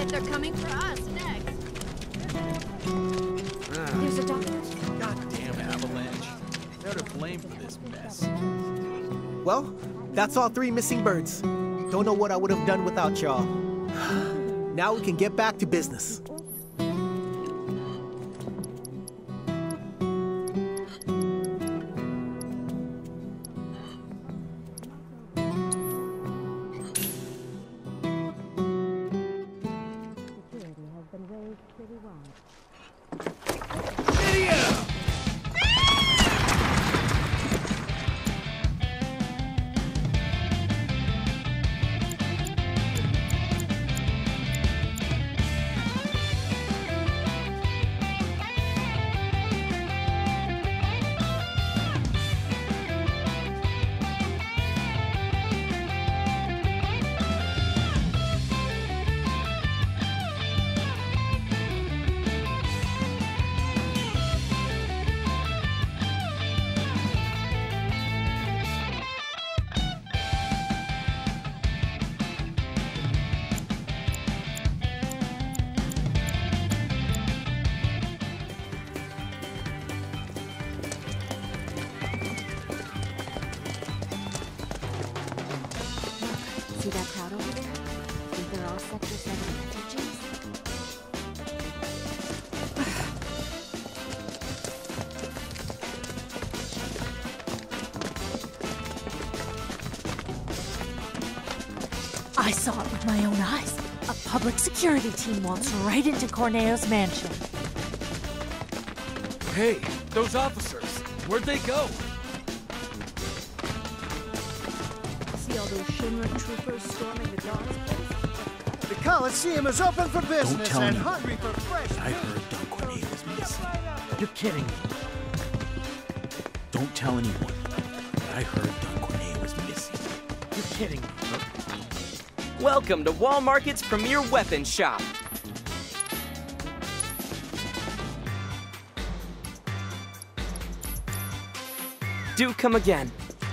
Bet they're coming for us next. There's a doctor. Goddamn avalanche. They're to blame for this mess. Well, that's all 3 missing birds. Don't know what I would have done without y'all. Now we can get back to business. See that crowd over there? Think they're all Sector 7 refugees? I saw it with my own eyes. A public security team walks right into Corneo's mansion. Hey, those officers. Where'd they go? See all those Shinra troopers storming the Dawn's place? The Coliseum is open for business tell and anyone. hungry for fresh. I heard Don Corneo was missing. You're kidding me. Don't tell anyone. But I heard Don Corneo was missing. You're kidding me. Welcome to Wall Market's premier weapons shop. Do come again.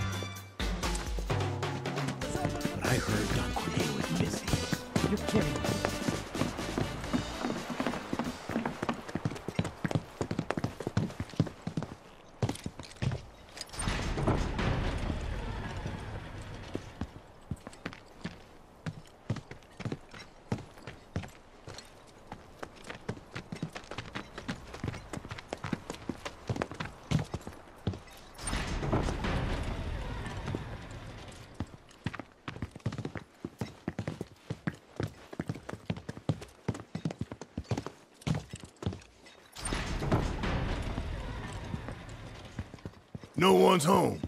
But I heard Don Corneo was missing. You're kidding me. No one's home.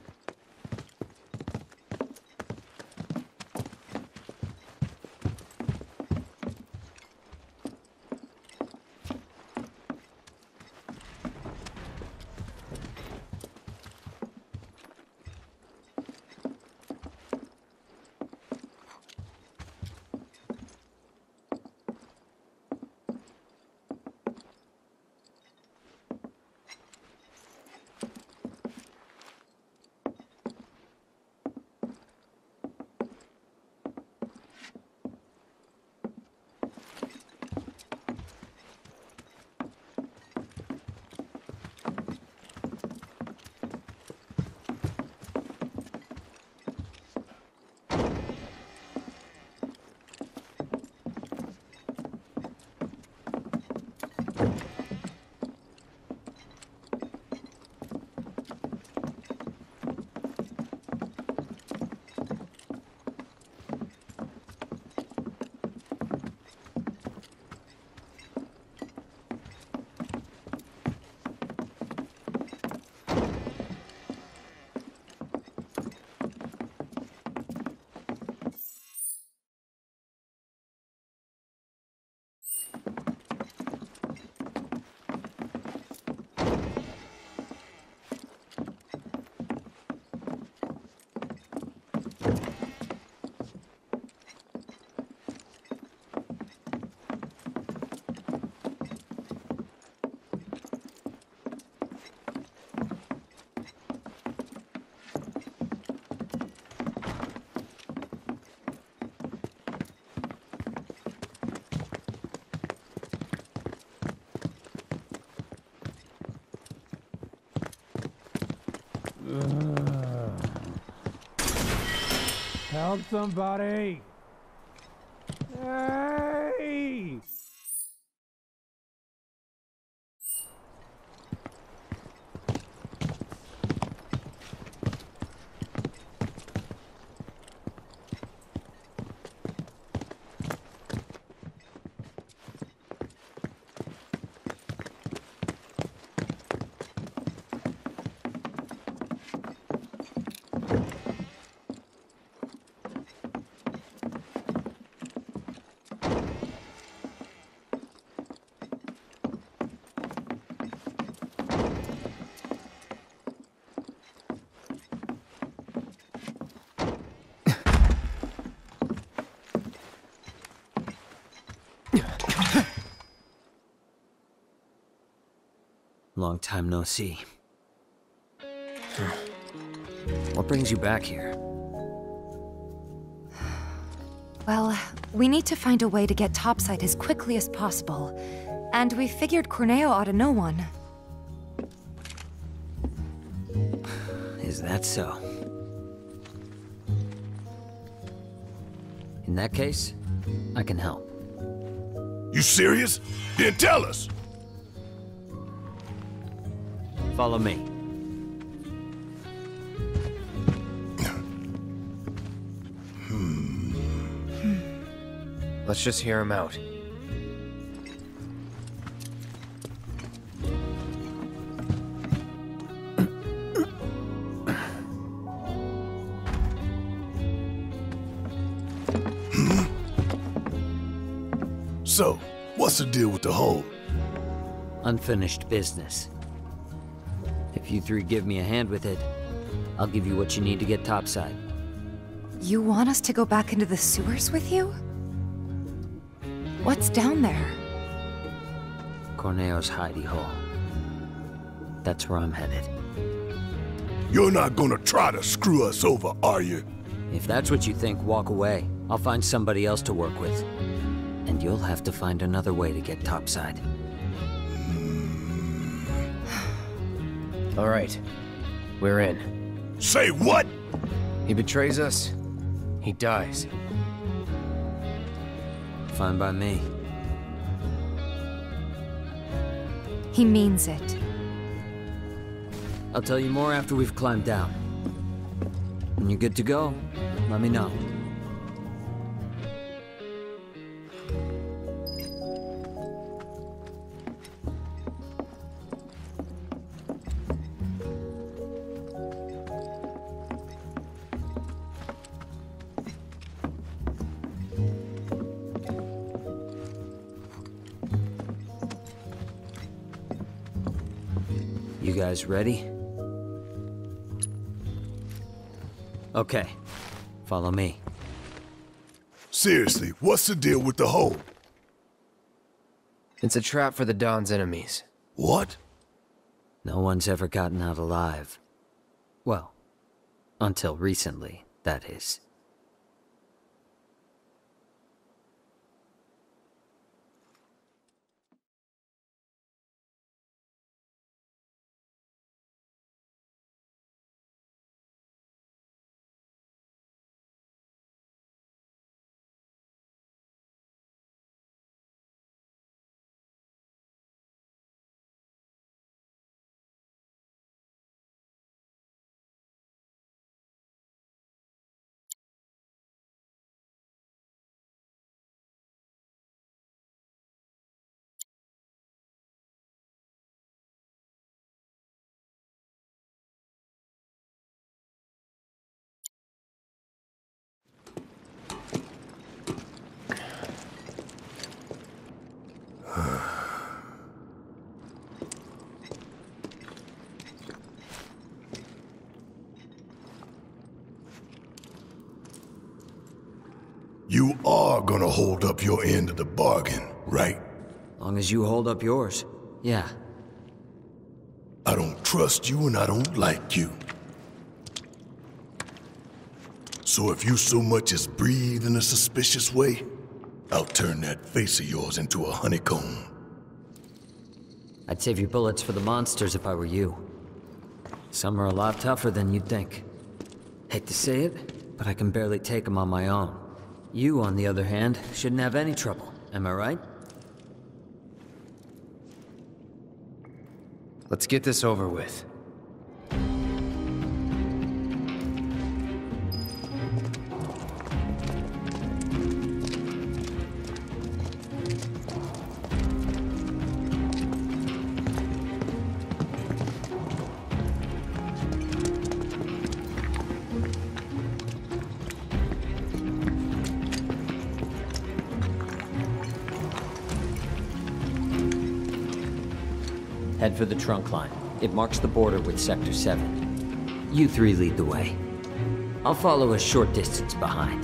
Help somebody! Hey! Long time no see. What brings you back here? Well, we need to find a way to get topside as quickly as possible. And we figured Corneo ought to know one. Is that so? In that case, I can help. You serious? Then tell us! Follow me. Let's just hear him out. So, what's the deal with the hole? Unfinished business. If you three give me a hand with it, I'll give you what you need to get topside. You want us to go back into the sewers with you? What's down there? Corneo's hidey hole. That's where I'm headed. You're not gonna try to screw us over, are you? If that's what you think, walk away. I'll find somebody else to work with. And you'll have to find another way to get topside. All right, we're in. Say what? He betrays us, he dies. Fine by me. He means it. I'll tell you more after we've climbed down. When you're good to go, let me know. You guys ready? Okay, follow me. Seriously, what's the deal with the hole? It's a trap for the Dawn's enemies. What? No one's ever gotten out alive. Well, until recently, that is. You are gonna hold up your end of the bargain, right? Long as you hold up yours, yeah. I don't trust you and I don't like you. So if you so much as breathe in a suspicious way, I'll turn that face of yours into a honeycomb. I'd save your bullets for the monsters if I were you. Some are a lot tougher than you'd think. Hate to say it, but I can barely take them on my own. You, on the other hand, shouldn't have any trouble. Am I right? Let's get this over with. Head for the trunk line. It marks the border with Sector 7. You three lead the way. I'll follow a short distance behind.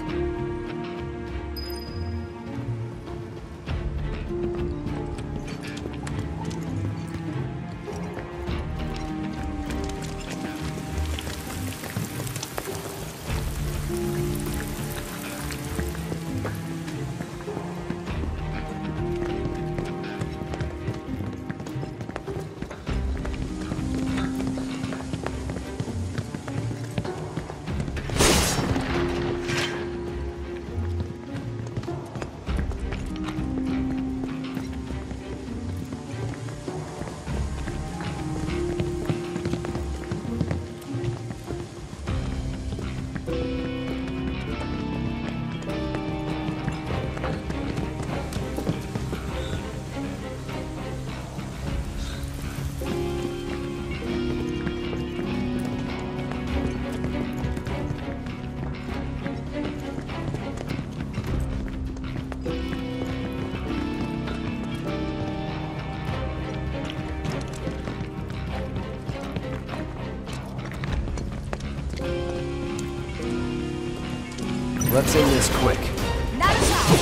Let's end this quick. Not a problem.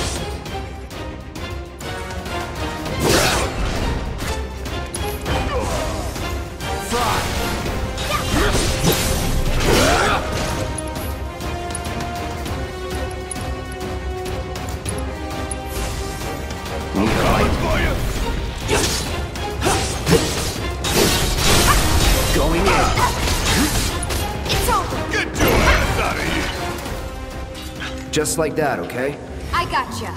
Going in. It's over. Get your ass out of here! Just like that, okay? I gotcha.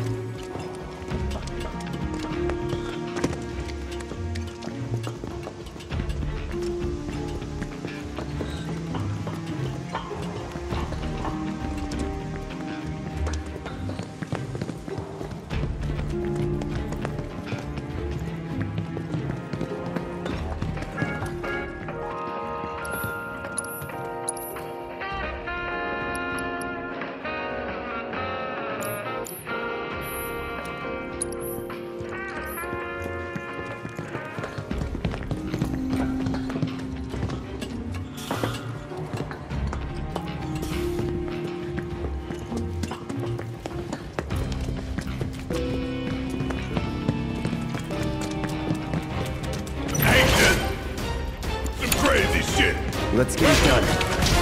Let's get it done.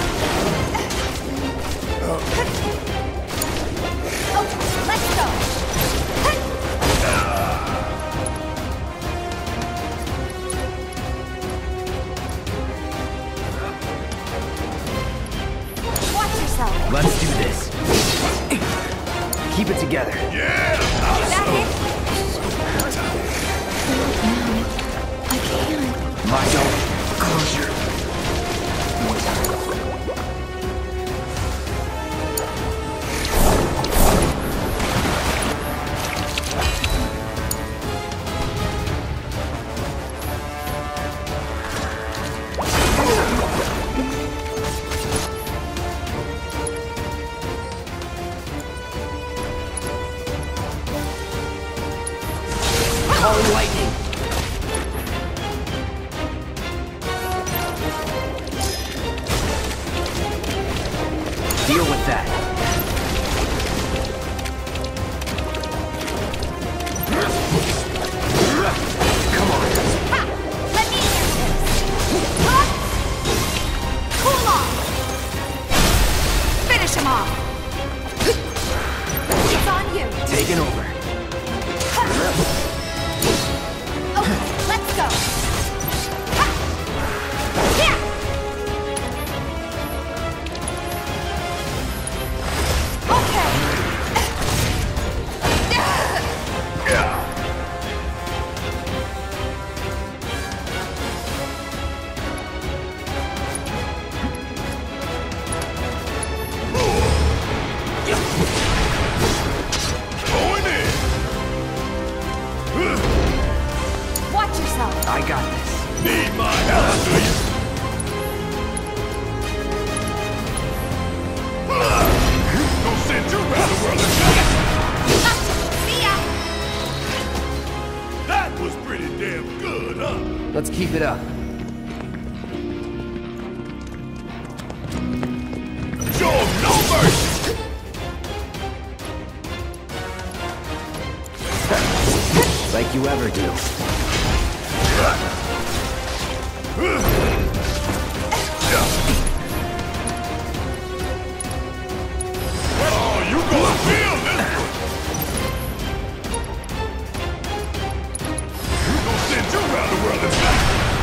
Let's go. Watch yourself. Let's do this. Keep it together. Yeah! My don't. Closure. Calling lightning. Deal with that. Come on. Ha! Let me handle this. Huh? Cool off. Finish him off. It's on you. Taking over. Okay, let's go. Ha! Yeah! Let's keep it up. Show 'em no mercy! Like you ever do. Oh, you gonna feel this one! You gonna send you around the world and back!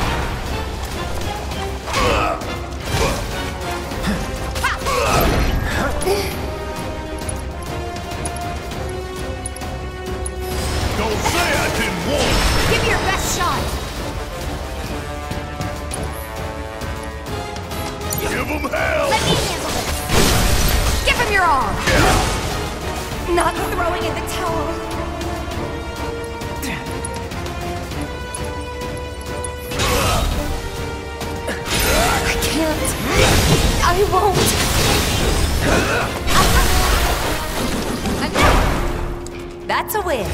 Don't say I didn't warn you! Give me your best shot! Give him hell! Let me handle this! Give him your all! Not throwing in the towel! I can't. I won't. That's a win.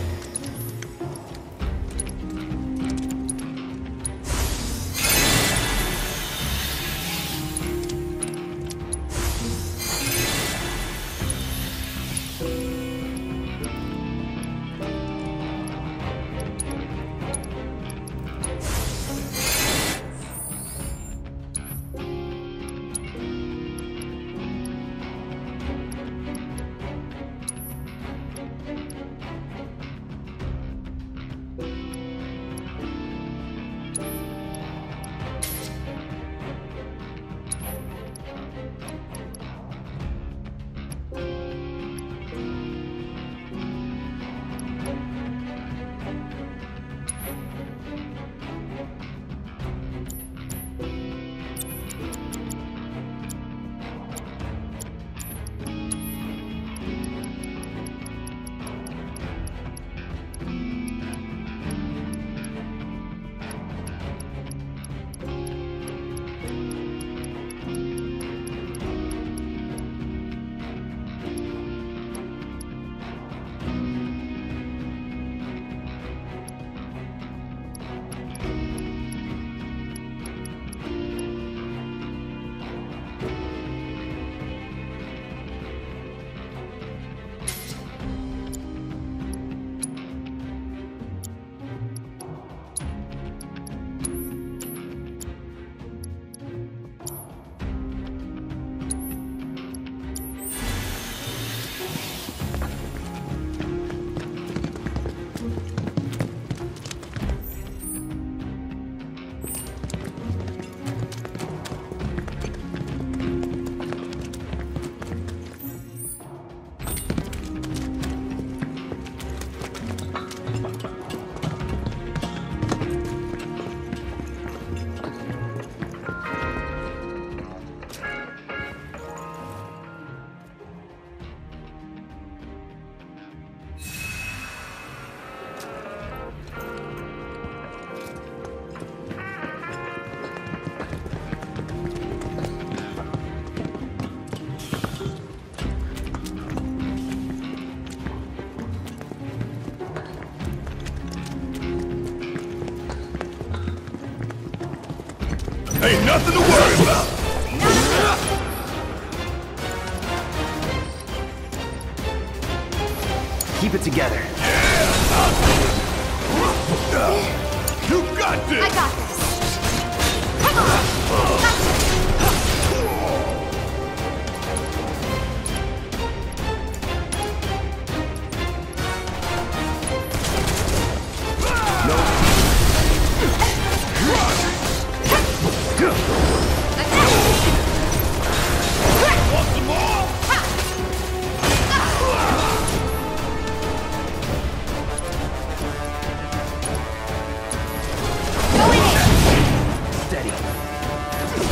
Ain't nothing to worry about! Keep it together. You got this! I got this. Come on. Want some more? Steady.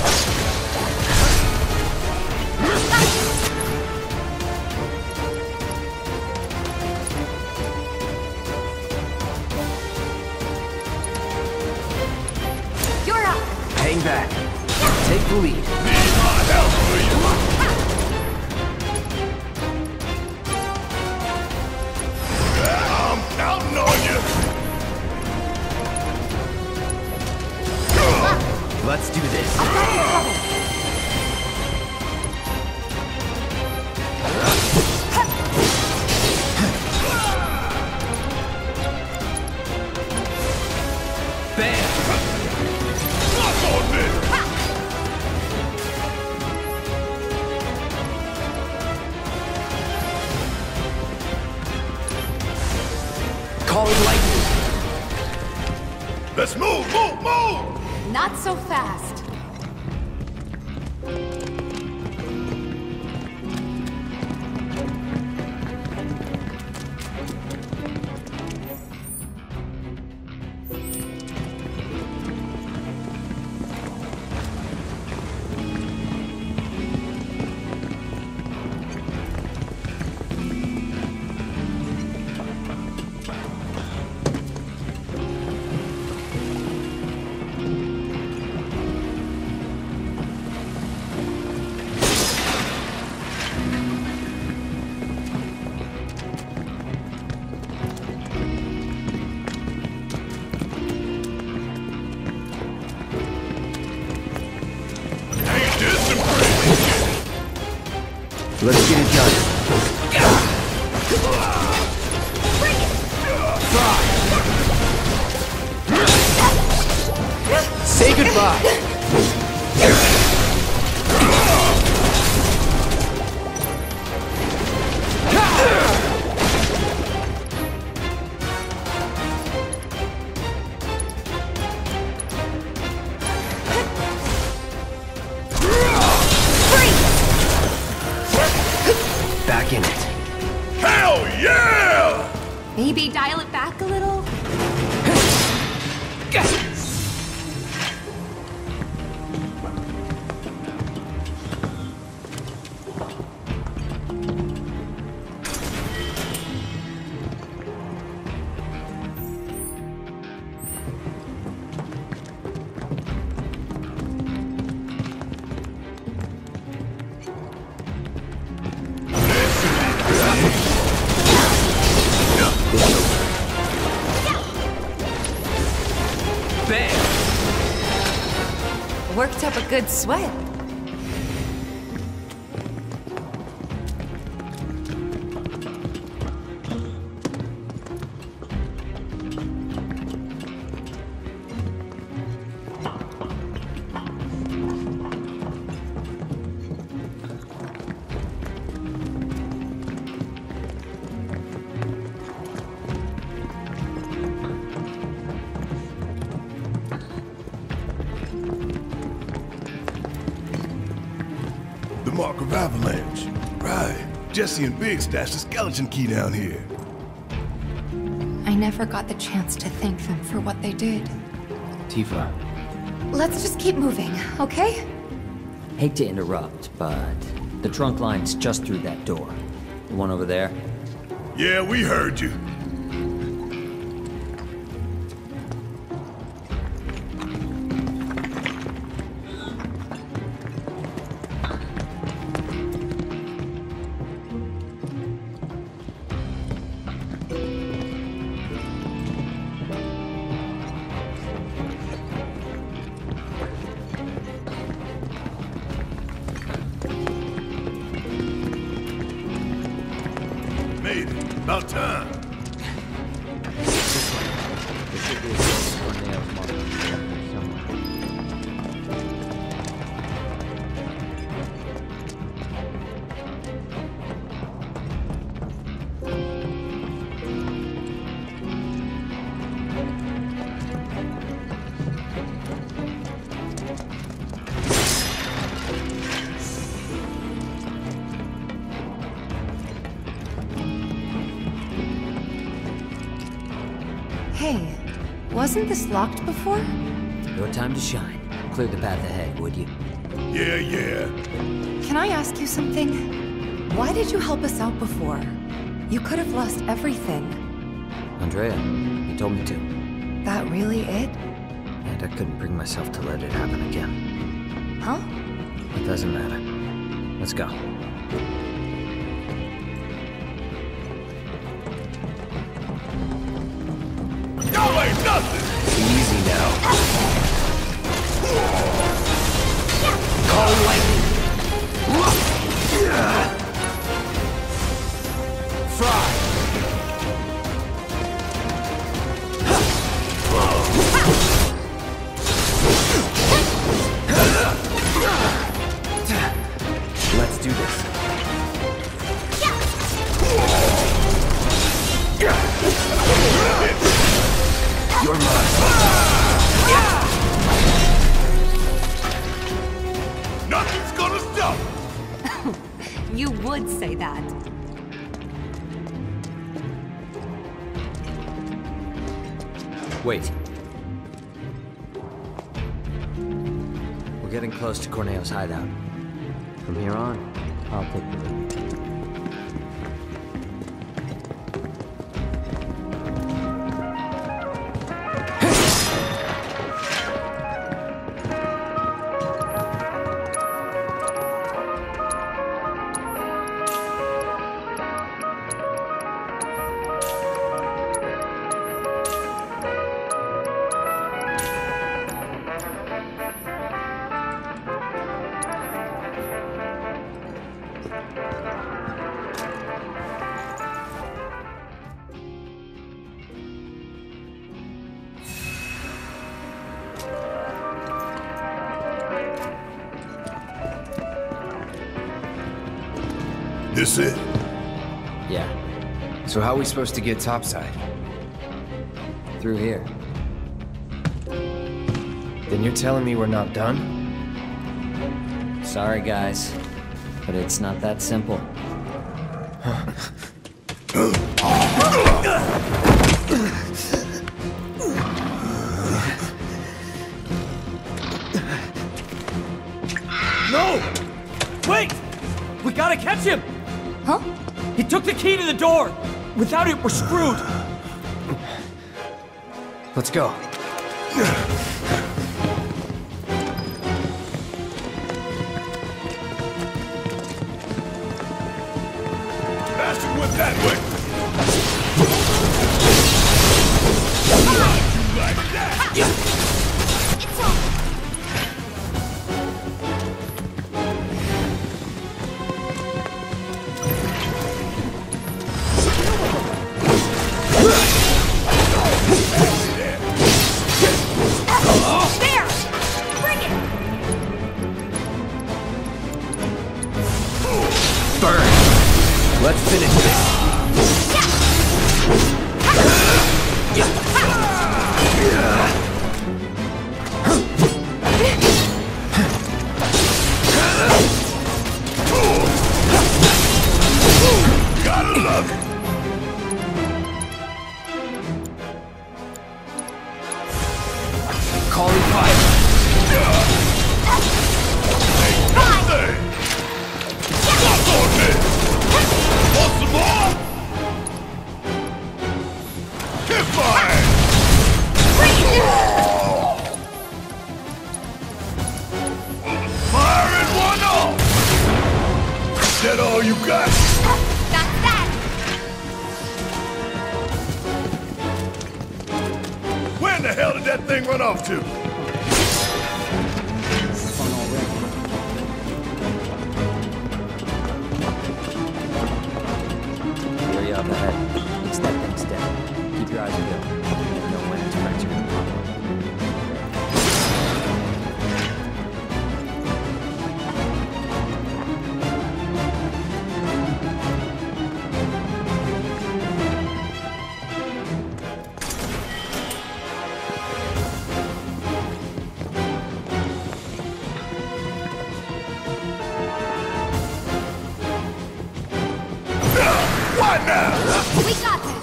lightning! Let's move, move, move! Not so fast. Let's get it done. Say goodbye. Back in it. Hell yeah! Maybe dial it back a little? Worked up a good sweat. The Mark of Avalanche. Right. Jesse and Big stashed the skeleton key down here. I never got the chance to thank them for what they did. Tifa. Let's just keep moving, okay? Hate to interrupt, but the trunk line's just through that door. The one over there? Yeah, we heard you. Made it. About time. There should be a Corneo marker somewhere. Hey, wasn't this locked before? Your time to shine. Clear the path ahead, would you? Yeah, yeah. Can I ask you something? Why did you help us out before? You could have lost everything. Andrea, you told me to. That really it? And I couldn't bring myself to let it happen again. Huh? It doesn't matter. Let's go. Y'all ain't nothing! Easy now. Call lightning. Fry. Let's do this. would say that. Wait. We're getting close to Corneo's hideout. From here on, I'll take the lead. This it? Yeah, So how are we supposed to get topside? through here. Then you're telling me we're not done? Sorry, guys, but it's not that simple. No! Wait! We gotta catch him! Huh? He took the key to the door! Without it, we're screwed! Let's go. Faster whip that way! Like that! There! Bring it! Burn! Let's finish this. Gotta love it! Calling fire. Hey! Suck on this! Want some more? Get fired! Firing one off! Is that all you got? That's that! Where in the hell did that thing run off to? Area up ahead. Thinks that thing's dead. Keep your eyes peeled. You never know when its friends are gonna pop up. What now? We got this!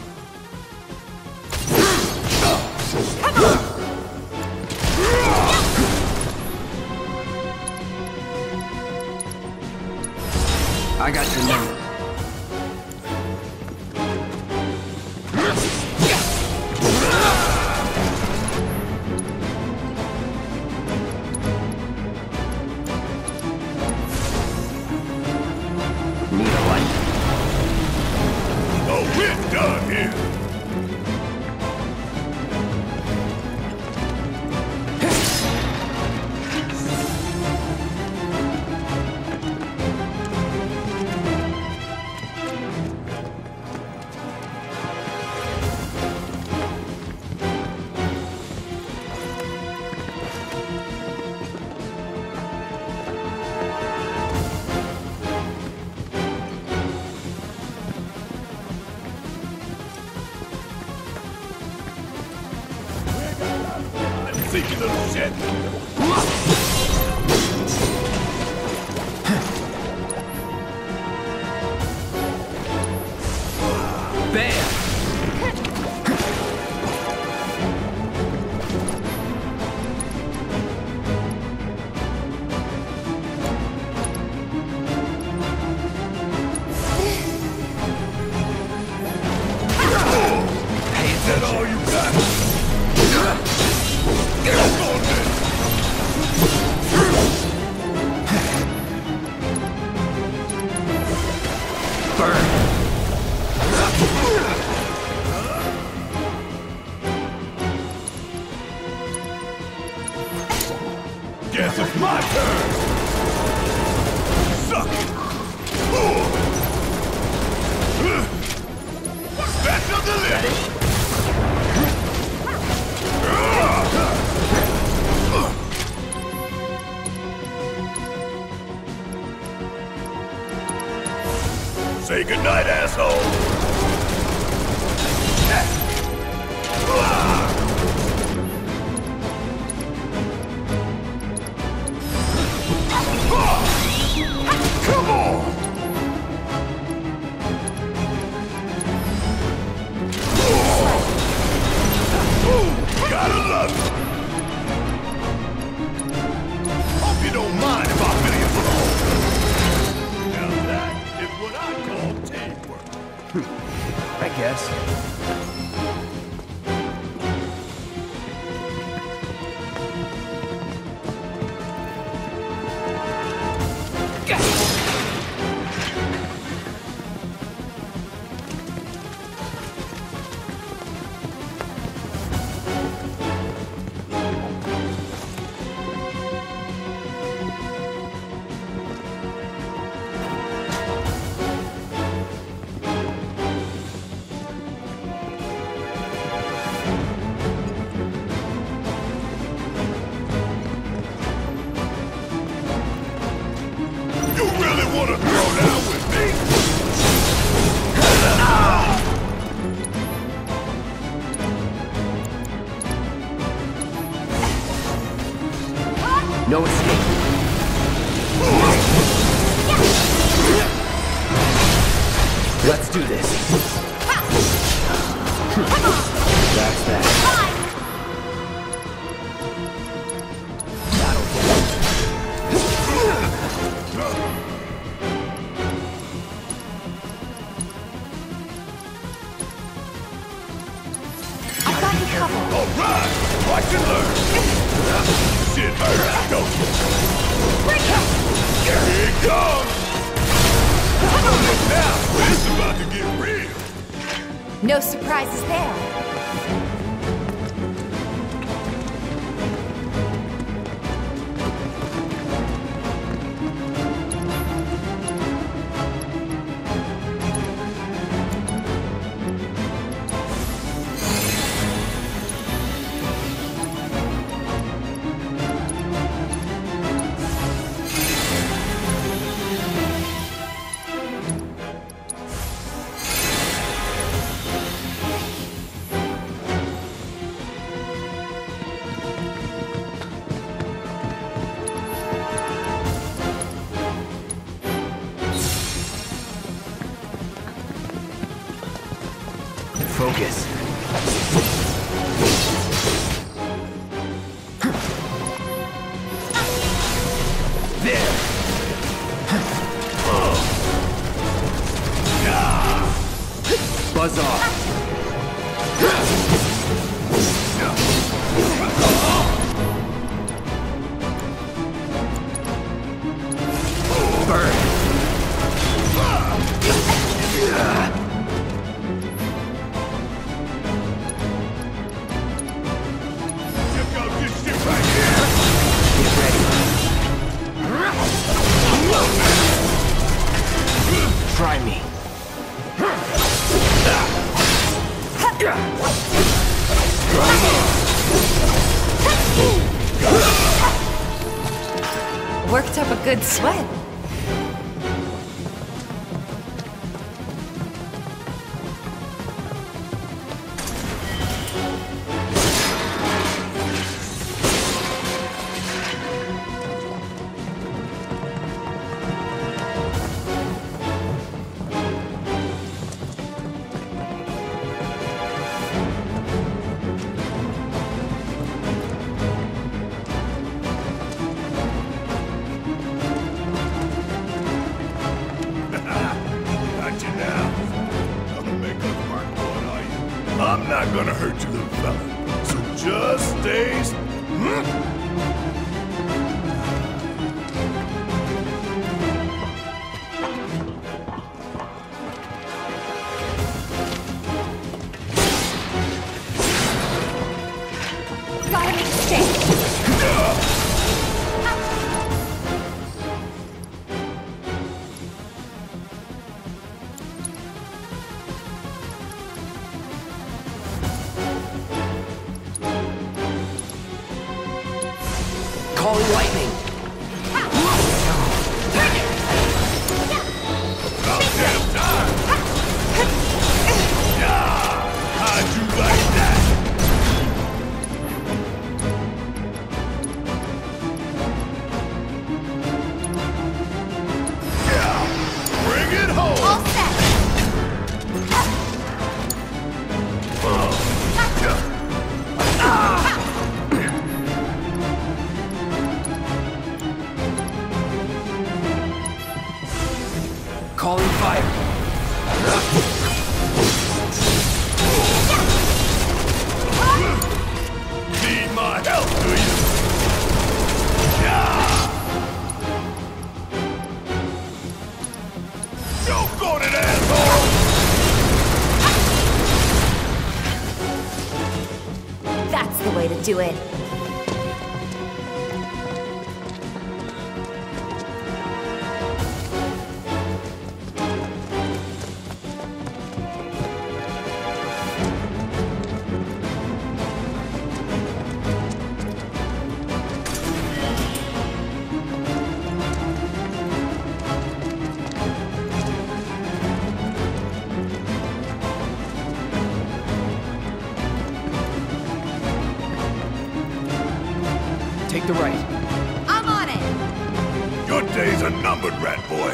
I got your number. Need a light? Oh, we're done here. Sneaky little shit. Guess it's my turn! Suck it! Special delivery! Say goodnight, asshole! Come on! Gotta love it! Hope you don't mind if I fill you full of holes. Now that is what I call teamwork. I guess. You really want to throw down with me? No escape. Let's do this. That's that. Alright! Watch and learn! Shit hurts, don't you? Here it comes! Look now, it's about to get real! No surprises there. Focus. There! Buzz off. Burn. Check out this shit right here! Get ready. Try me. Worked up a good sweat. not gonna hurt you, little fella. So just stay. Gotta make a stand. Calling lightning. About damn time! Yeah! How'd you like that? Yeah! Bring it home! All set. Calling fire. Need my help, do you? Yeah! Choke on it, asshole! That's the way to do it. Take the right. I'm on it. Your days are numbered, rat boy.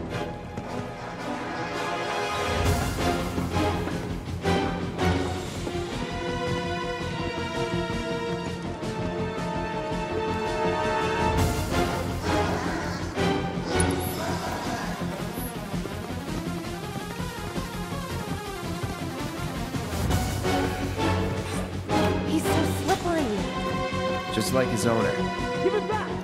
He's so slippery. Just like his owner. Give it back!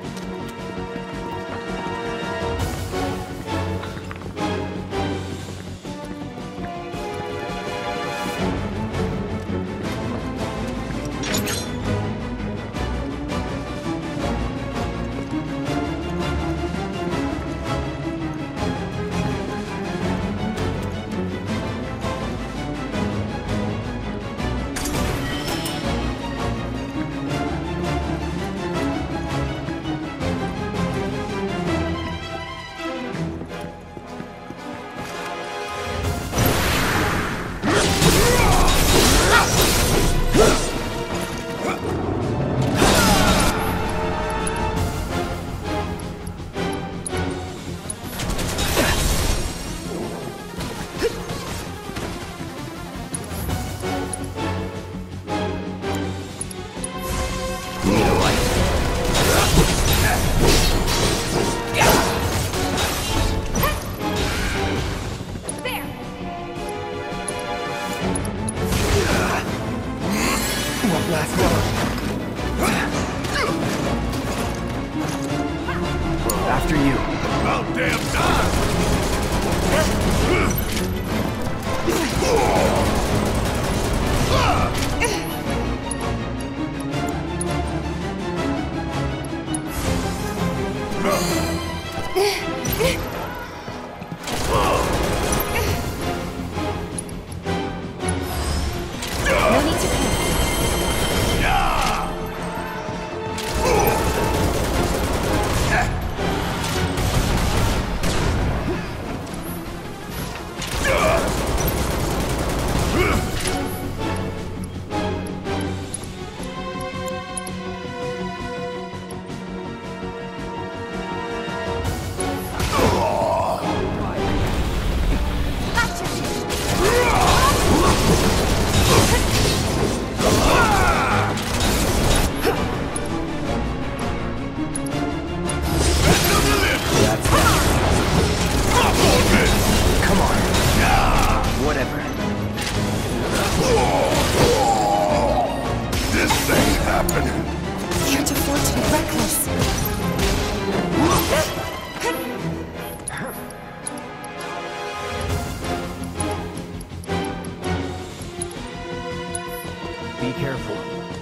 Be careful.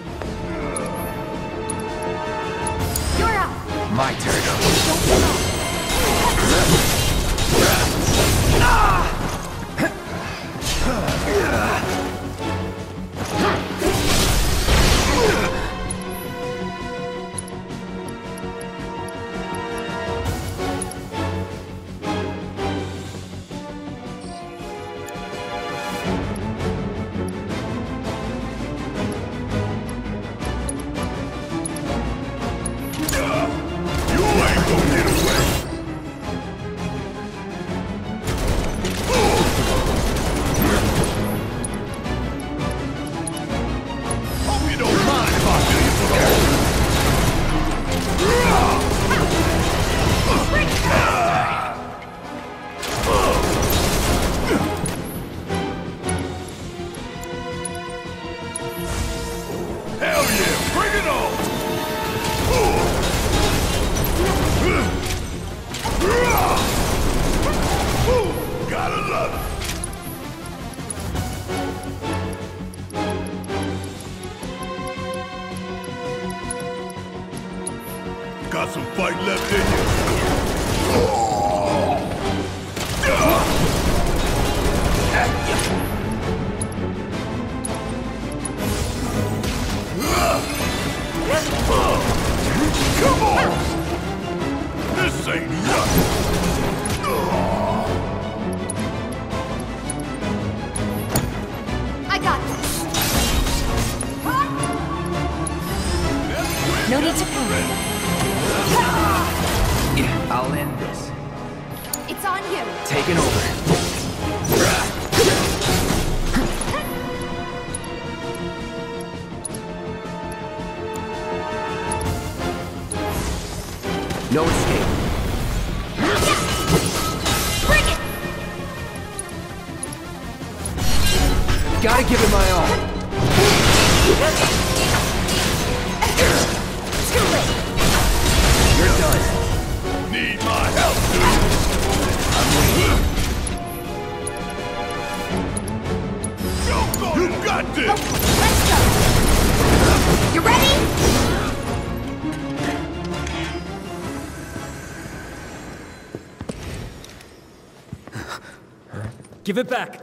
You're up! My turn. Got some fight left in you. Come on! This ain't nothing. I got this. No need to panic. Yeah, I'll end this. It's on you. Taking over. No escape. Bring it! Gotta give it my all. Too late. You're done. Need my help, dude. You got this! Let's go. You ready? Give it back.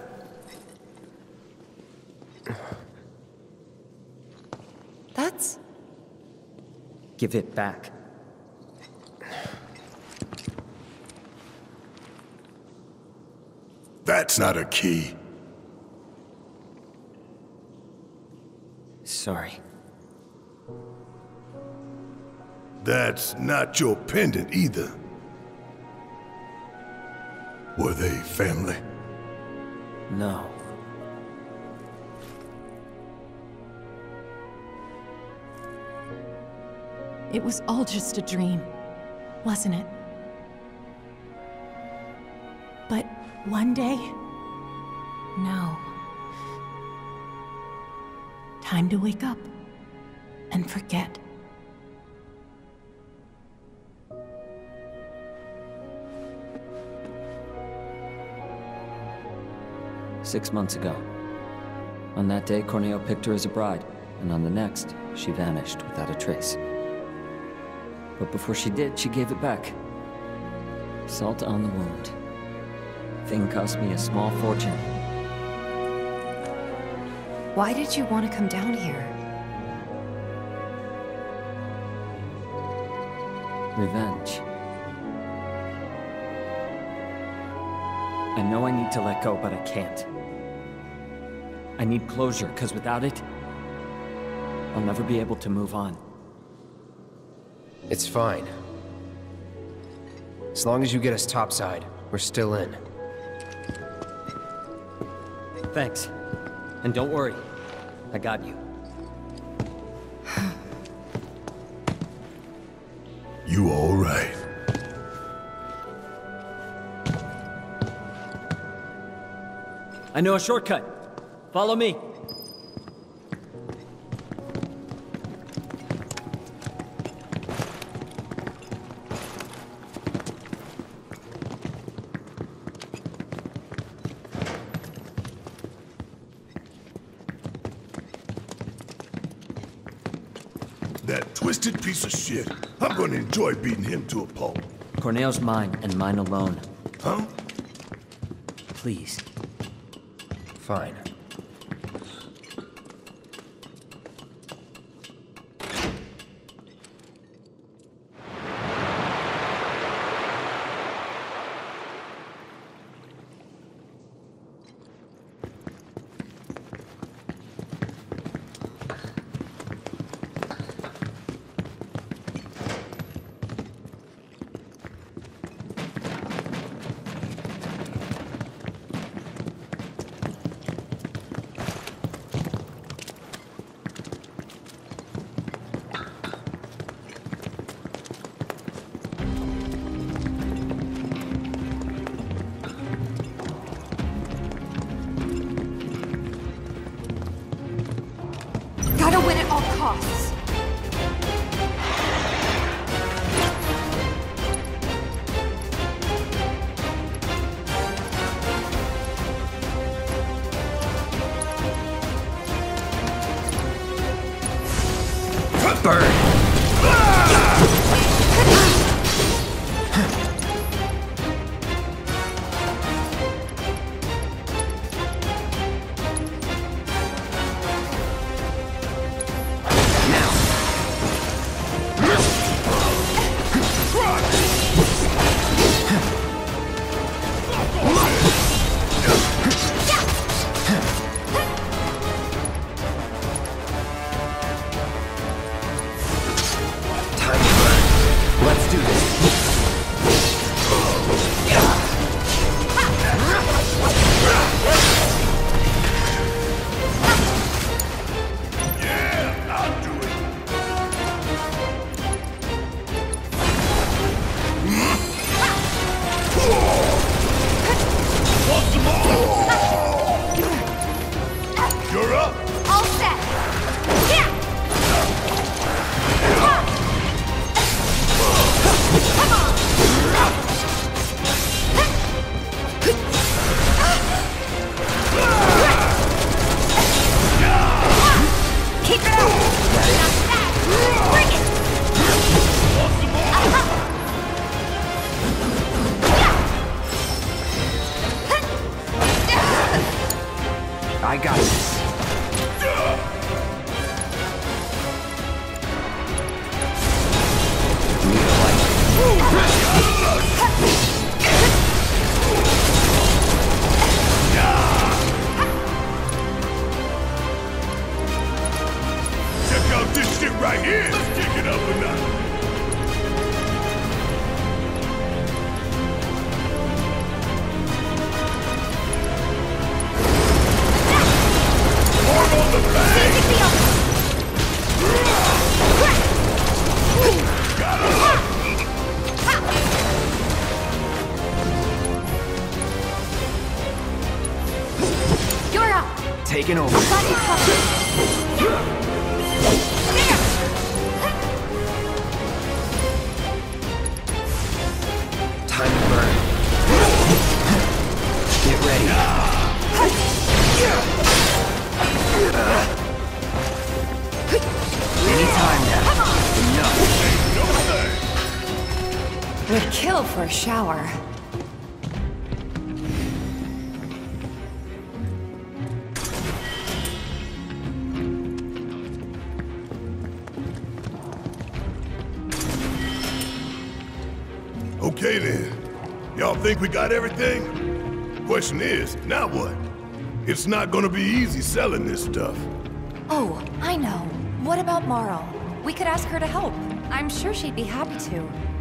That's... Give it back. That's not a key. Sorry. That's not your pendant either. Were they family? No. It was all just a dream, wasn't it? But one day, no. Time to wake up and forget. "6 months ago. On that day, Corneo picked her as a bride, and on the next, she vanished without a trace. But before she did, she gave it back. Salt on the wound. Thing cost me a small fortune. Why did you want to come down here? Revenge. I know I need to let go, but I can't. I need closure, because without it, I'll never be able to move on. It's fine. As long as you get us topside, we're still in. Thanks. And don't worry. I got you. You all right? I know a shortcut. Follow me. That twisted piece of shit. I'm gonna enjoy beating him to a pulp. Corneo's mine, and mine alone. Huh? Please. Fine. Gotta win at all costs. Burn! Let's do this. Yeah, I'll do it. Want some more? You're up. All set. Yeah. Come on. Keep it up. Bring it. Want some more? I got this. Check out this shit right here. Let's kick it up a notch. Arm on the bag. You're up. Taking over. Got you covered. There. Time to burn. Get ready. Anytime now. Enough. Would kill for a shower. Okay then. Y'all think we got everything? Question is, now what? It's not gonna be easy selling this stuff. Oh, I know. What about Marl? We could ask her to help. I'm sure she'd be happy to.